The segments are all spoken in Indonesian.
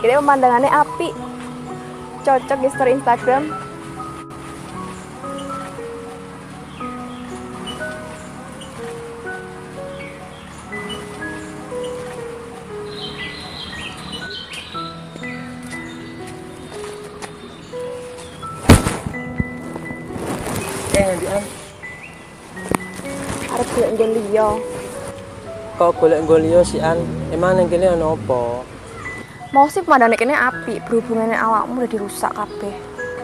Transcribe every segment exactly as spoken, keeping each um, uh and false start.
Kira pemandangannya api. Cocok di story Instagram. Eh, Andi An. Arep golek nggon liya. Kok golek nggon liya si An? Emang nang kene ana apa? Mau sih pemandangan kene api, berhubungannya awakmu udah dirusak kabeh.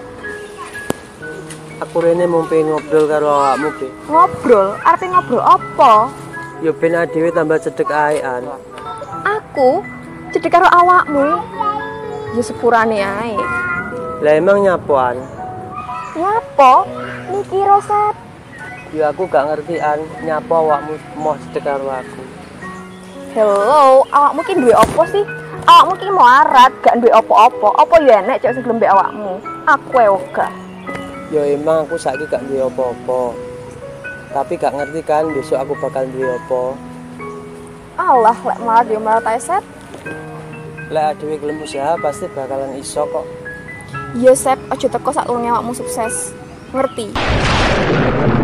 Aku rene mau pengen ngobrol karo awakmu, Be. Ngobrol? Arep ngobrol apa? Ya ben dhewe tambah cedek ae, An. Aku cedek karo awakmu. Ya sepurane ae. Lah emang nyapoan? Nyapa? Niki Rosep. Ya aku gak ngerti, An. Nyapa awakmu mau cedek karo aku. Hello, awakmu ki duwe apa sih? Awakmu ki melarat, gak duwe apa-apa. Apa ya nek cek sing gelem mbek awakmu? Aku e ora. Ya emang aku saiki gak duwe apa-apa. Tapi gak ngerti kan besok aku bakal duwe apa. Alah, lek melarat yo melarat ae, Sep. Lek dhewe gelem usaha pasti bakalan iso kok. Iya, Sep, aja teko sak awakmu sukses. Ngerti?